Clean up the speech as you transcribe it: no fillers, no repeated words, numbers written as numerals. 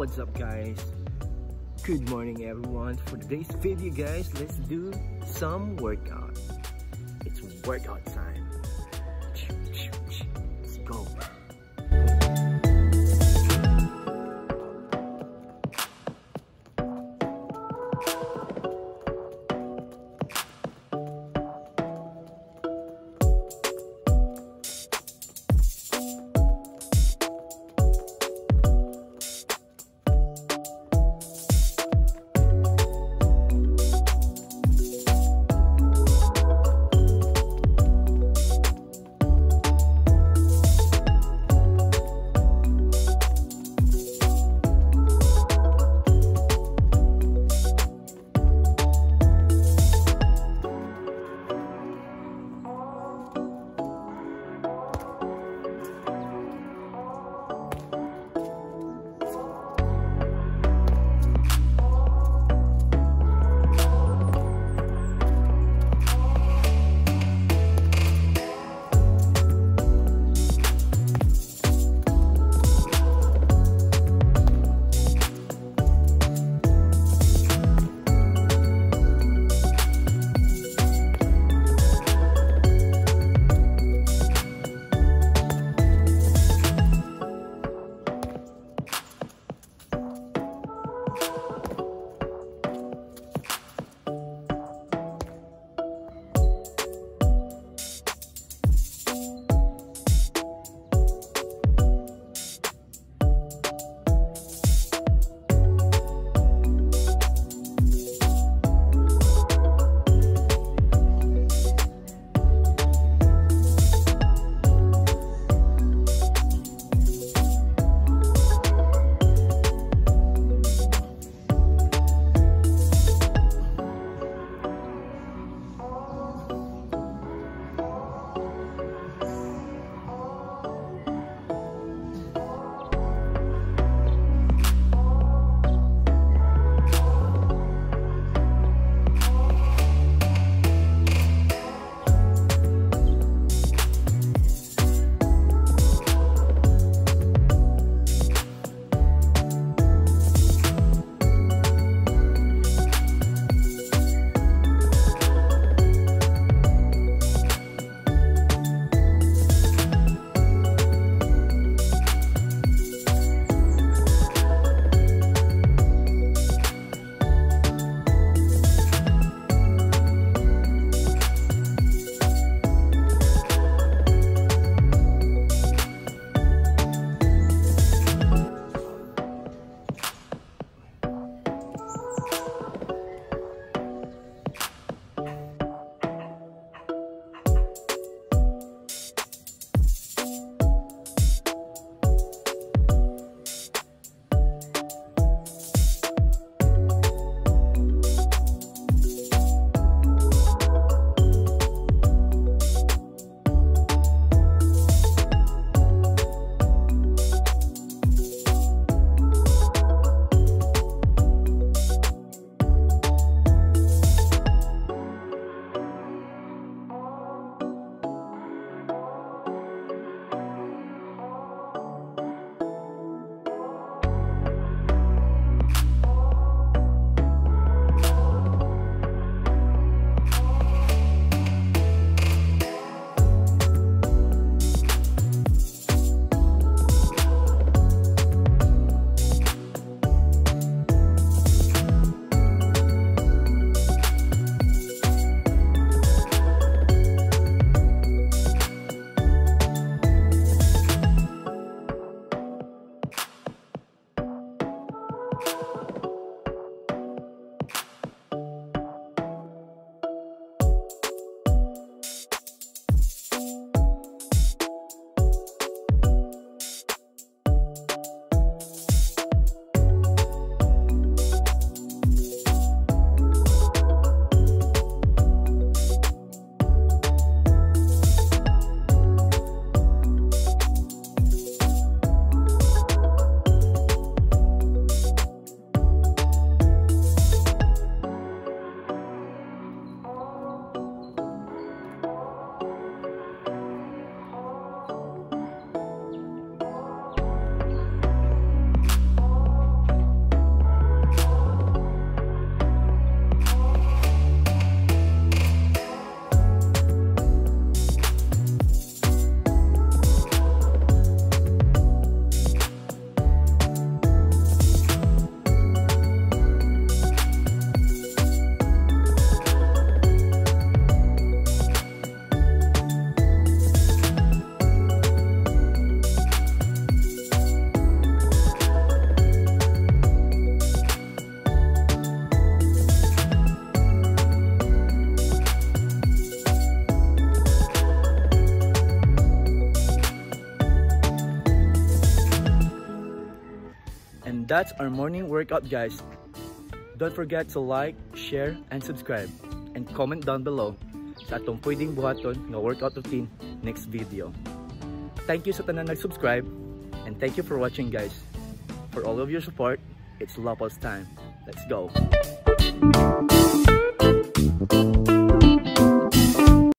What's up guys? Good morning everyone. For today's video guys, let's do some workout. It's workout time. Let's go. And that's our morning workout, guys. Don't forget to like, share, and subscribe. And comment down below sa atong pwedeng buhaton nga workout routine next video. Thank you sa tanan nag-subscribe, and thank you for watching, guys. For all of your support, it's Louple's time. Let's go!